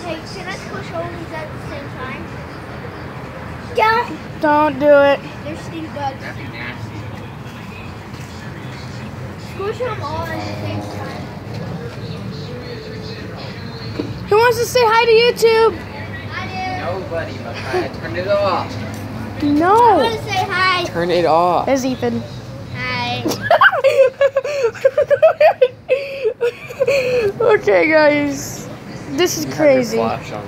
Hey, can I squish all these at the same time? Don't do it. There's stink bugs. That'd be nasty. Squish them all at the same time. Who wants to say hi to YouTube? I Nobody, Micaiah. Turn it off. do. I No. want to say hi. Turn it off. There's Ethan. Hi. Okay, guys. This is You have your crazy. flash on.